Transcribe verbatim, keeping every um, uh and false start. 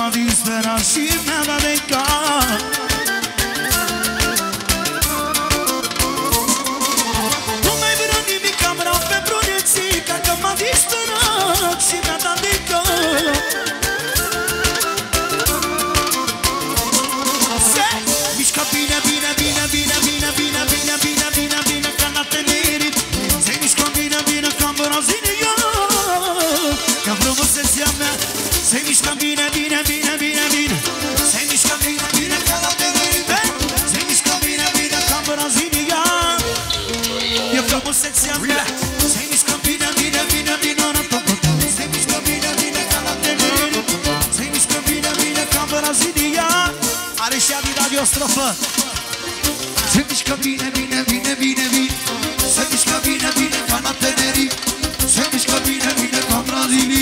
m-a disperat și mi-a dat de cap. Nu mai vreau nimic, am vreau pe brunețica, că m-a disperat și mi-a dat de cap. Se mișcă bine, bine, bine, bine, bine, bine, bine, bine, bine, bine, ca la Tenerit. Se mișcă bine, bine, ca în Brazilia, ca frumusețea mea. Se mișcă bine, bine, bine, bine, bine. Se mișcă bine, bine, ca la Tenerit. Se mișcă bine, bine, ca în Brazilia, e frumusețea mea. Se mișcă bine, bine, bine, bine, se mișcă bine, bine, ca la Tenerit. Se mișcă bine, bine, ca în Brazilia. Are și Adida de o strofă. Se mișcă bine, bine, bine, bine, bine. Se mișcă bine, bine, ca la Tenerit. Se mișcă bine, bine, ca în Brazilia.